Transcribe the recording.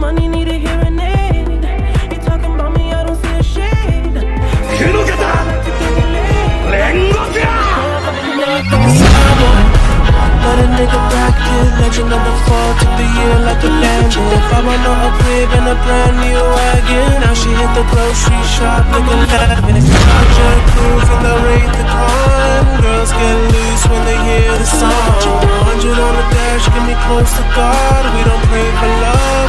money, need a hearing aid. You talking about me, I don't see a shade. Let a nigga back in, legend of the fall, took the year like a Lambo. If I want a crib and a brand new wagon, now she hit the grocery shop looking lavish. Project crew from the Wraith to Con, girls get loose when they hear the song. 100 on the dash, get me close to God, we don't pray for love.